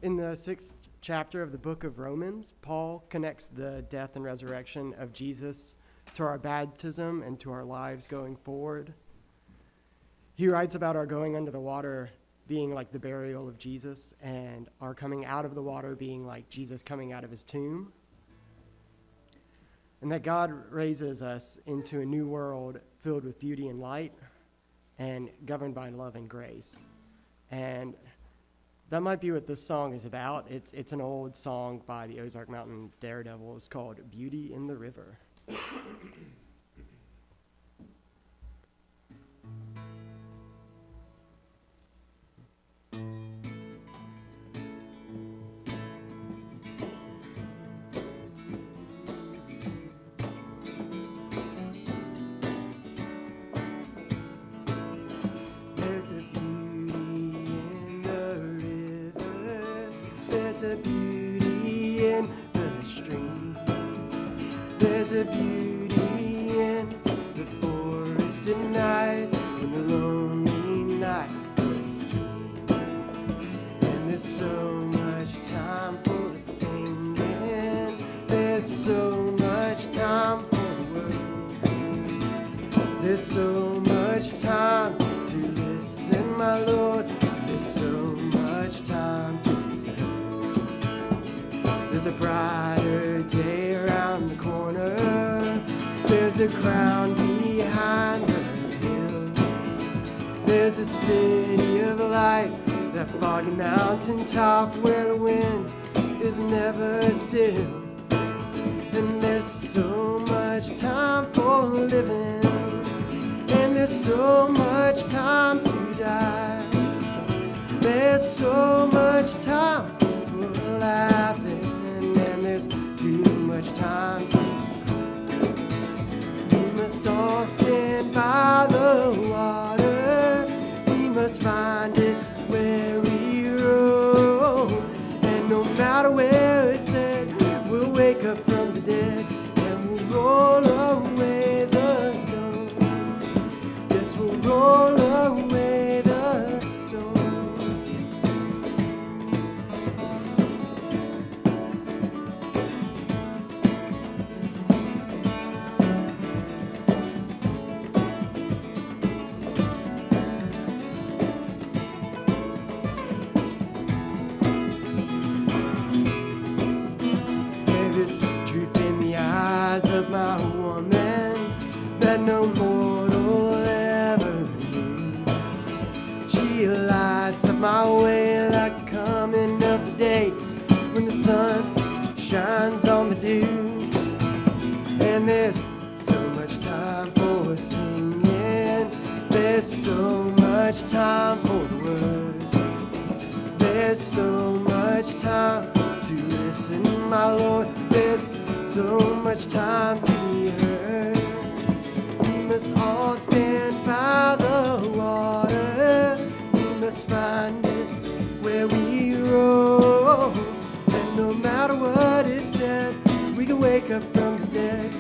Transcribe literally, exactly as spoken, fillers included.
In the sixth chapter of the book of Romans, Paul connects the death and resurrection of Jesus to our baptism and to our lives going forward. He writes about our going under the water being like the burial of Jesus, and our coming out of the water being like Jesus coming out of his tomb. And that God raises us into a new world filled with beauty and light and governed by love and grace. And that might be what this song is about. It's it's an old song by the Ozark Mountain Daredevils called Beauty in the River. There's a beauty in the stream. There's a beauty in the forest at night, when the lonely night is through. And there's so much time for the singing. There's so much time for the word. There's so much time to listen, my Lord. There's so much time to There's a brighter day around the corner. There's a crown behind the hill. There's a city of light, that foggy mountain top where the wind is never still. And there's so much time for living, and there's so much time to die. There's so much time for laughing, time. We must all stand by the water. We must find it where we roam. And no matter where it's at, we'll wake up from the dead and we'll roll away the stone. Yes, we'll roll away the stone. My woman that no mortal ever knew. She lights up my way like the coming of the day, when the sun shines on the dew. And there's so much time for singing. There's so much time for the word. There's so much time to listen, my Lord. There's so much time to be heard. We must all stand by the water. We must find it where we roam. And no matter what is said, we can wake up from the dead